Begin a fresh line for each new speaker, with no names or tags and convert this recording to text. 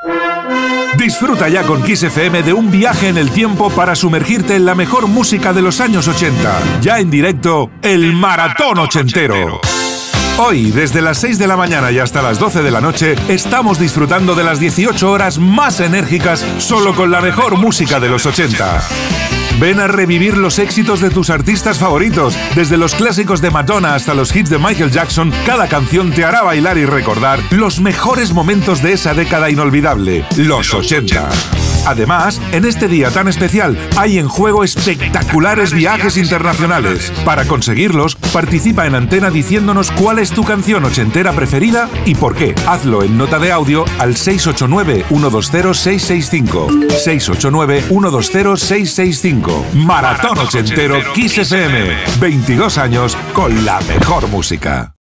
Disfruta ya con Kiss FM de un viaje en el tiempo para sumergirte en la mejor música de los años 80. Ya en directo, el Maratón Ochentero. Hoy, desde las 6 de la mañana y hasta las 12 de la noche, estamos disfrutando de las 18 horas más enérgicas solo con la mejor música de los 80. Ven a revivir los éxitos de tus artistas favoritos. Desde los clásicos de Madonna hasta los hits de Michael Jackson, cada canción te hará bailar y recordar los mejores momentos de esa década inolvidable, los 80. Además, en este día tan especial, hay en juego espectaculares viajes internacionales. Para conseguirlos, participa en Antena diciéndonos cuál es tu canción ochentera preferida y por qué. Hazlo en nota de audio al 689-120-665. 689-120-665. Maratón Ochentero Kiss FM. 22 años con la mejor música.